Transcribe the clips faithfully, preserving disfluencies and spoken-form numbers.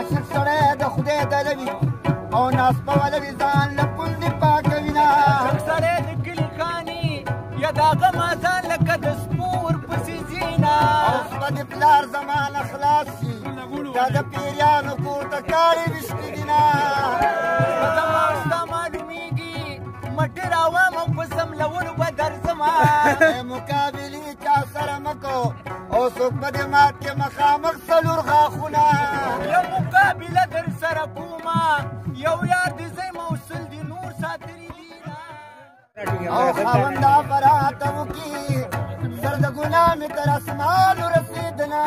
عاشق سړی د خدای دلوي او ناسپه ولوي ځان له پوندې پاکوينه عاشق سړی د کلي خاني یا د هغه مازان لکه د سپور پسې ځينه اوس به د پلار زمانه خلاص شي دا د پیریانو کور ته کاڼې ویشتې دینه زما ستا معلومیږي مټې راوام او په سملولو به درځمه مقابلې چا سره مه کو او څوک به د مات کې مخامخ څلور غاښونه یو مقابله در سره کومه یو یار دې زی موصل دي نور ساتري دي او خاونده براته وکي سر د ګناه مې تر اسمانو رسېدنه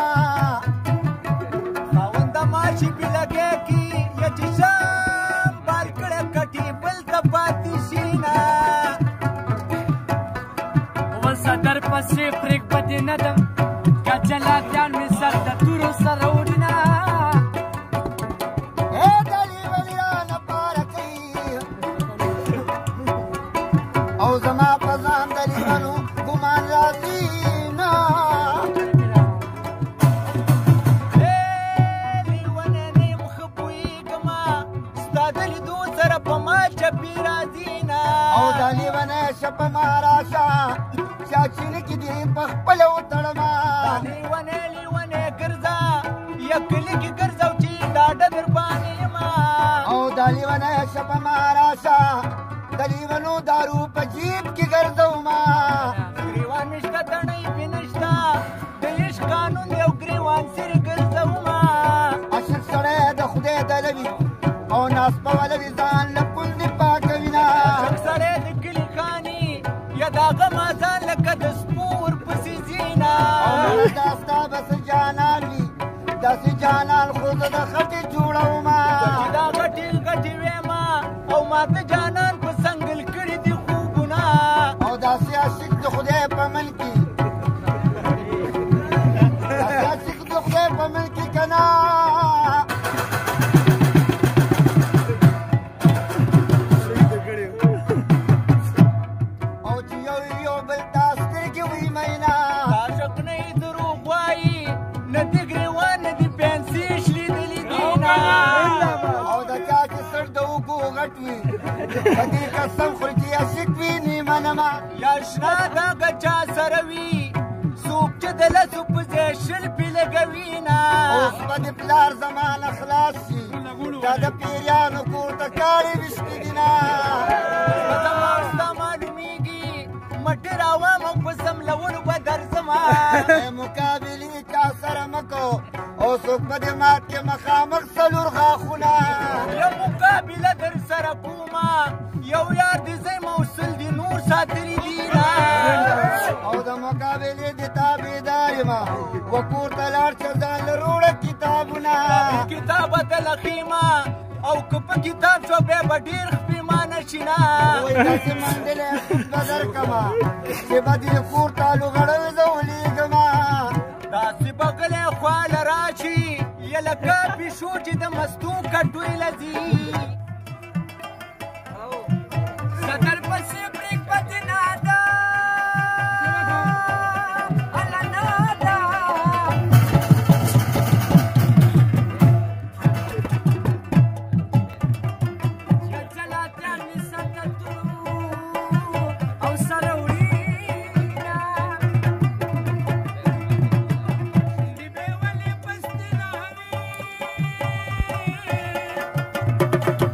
خاونده ماشي پې لګې کي یا چې شام بال کړه کټي بل ته پاتې شي نه وصدر پسې پرېږ به دې نه دم که جلادیان مې سر د تورو سره وړینه ای دلي ولیانه پاره کوي او زما په ځان د لیونو ګمان راځي نه لیونی نیم ښه پوهېږمه ستا د لیدو سره په ما چپې راځي نه او دا لیونی شه په ما راشه چاچینه کې دې په خپله وتړمه لیونی لیونی ګرځه یا کلي کې ګرځه او چې ډاډه در باندې یمه او دا لیونی شه په ما راشه د لیونو دارو په جیب کې ګرځومه ګریوان مې شته تڼۍ مې نشته د عشق قانون دی او ګریوان سرې ګرځومه عاشق سړی د خدای دلوي او ناسپه ولوي ځان له پوندې پاکوينه عاشق سړی د کلي خاني یا د هغه مازان لکه د سپور پسې ځينه او دا ستا به څه جانان وي داسې جانان خو زه د خټې جوړومه چې دا غټې غټې ویمه او ماته جانان په سنګل کړي دي خوبونه او داسې عاشق د خدای په من کې داسې عاشق د خدای په من کې که نه او چې یو یو بل ته سترګې وي مینا عاشق نه یې دروغ وایي نه دې ګریوان نه دې پنسي شلیدلي دینه او د چا چې سر د اوږو غټ وي په دې قسم خوري چې عاشق وي نیمه نمه یا شنه دغه چا سره وي څوک چې د لسو په ځای شل پې لګوي نه اوس به د پلار زمانه خلاص شي دا د پیریانو کور ته کاڼې ویشتې دینه زما ستا معلومیږي مټې راوام او په سملولو به درځمه مقابلې چا سره مه کو او څوک به د مات کې مخامخ څلور غاښونه یو مقابله در سره کومه یو یار دې زی موصل دي نور ساتري دي نه او د مقابلې د تابعدار یم و کور ته لاړ شه ځان له روړه کتابونه کتابه ته لخیمه او که په کتاب شو بیا به ډېر خپېمانه شي نه وایي داسې منډلې سود به درکړمه چې به دې کور ته لوغړل زه ولېږمه داسې به غلی خواله راشي یا لکه پیشو چې د مستو کټوۍ لځي صدر پسې پرېږ به دې نه ده الله نه ده یا جلادیان مې سر د تورو او سره وړینه ډیبې ولې پستې نه وي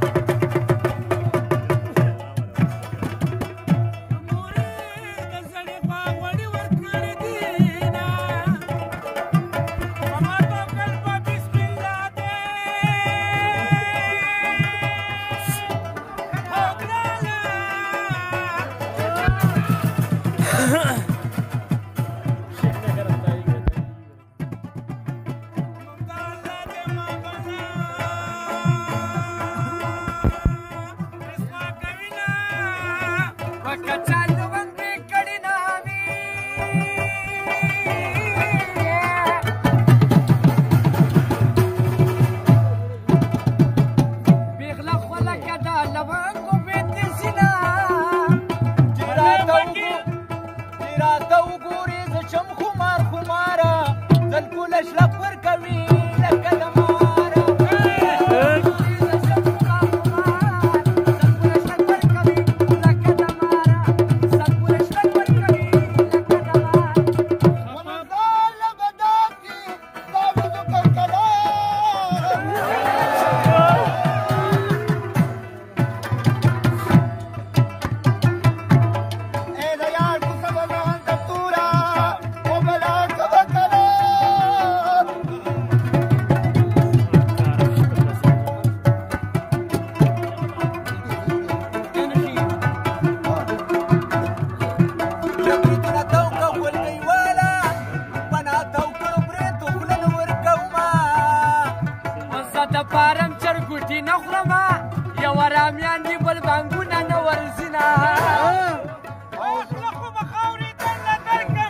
د پارم چرګوټي نه خورمه یو رامیان دي بل بانګونه نه ورځینه اوس له خو به خاورې درله درکړم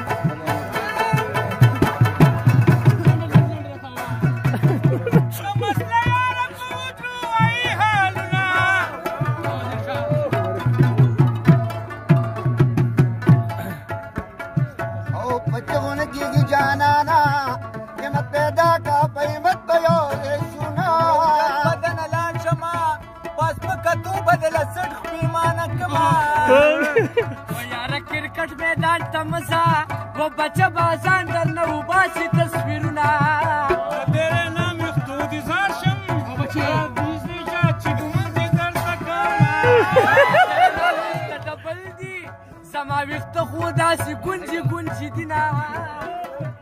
ښه مسله یاره په وترو وایي حالونه او پچون کیږي جانانا همت پیدا کا پیمت تو یو شونا بدن لاړ شمه بس په کتو بدله سټ پیمانه کما و یاره کرکټ میدان ته مزه و بچه بازان در نه وباسي تصویرونه تیرے نام اختودی زار شم بیزنی جا چکمون دی در سکاما ډبل دي زما ویښته خو داسې ګونجي ګونجي دي نه